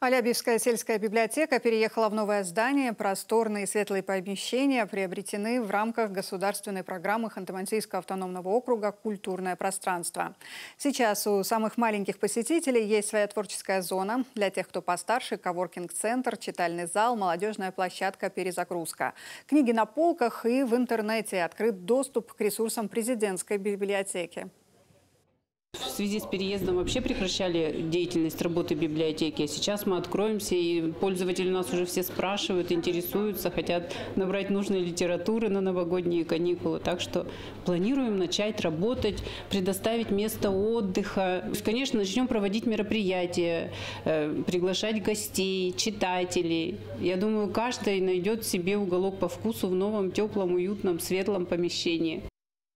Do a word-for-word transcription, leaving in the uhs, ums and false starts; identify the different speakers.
Speaker 1: Алябьевская сельская библиотека переехала в новое здание. Просторные светлые помещения приобретены в рамках государственной программы Ханты-Мансийского автономного округа «Культурное пространство». Сейчас у самых маленьких посетителей есть своя творческая зона. Для тех, кто постарше – коворкинг-центр, читальный зал, молодежная площадка «Перезагрузка». Книги на полках и в интернете. Открыт доступ к ресурсам президентской библиотеки.
Speaker 2: В связи с переездом вообще прекращали деятельность работы библиотеки. Сейчас мы откроемся, и пользователи нас уже все спрашивают, интересуются, хотят набрать нужной литературы на новогодние каникулы. Так что планируем начать работать, предоставить место отдыха. Конечно, начнем проводить мероприятия, приглашать гостей, читателей. Я думаю, каждый найдет себе уголок по вкусу в новом, теплом, уютном, светлом помещении.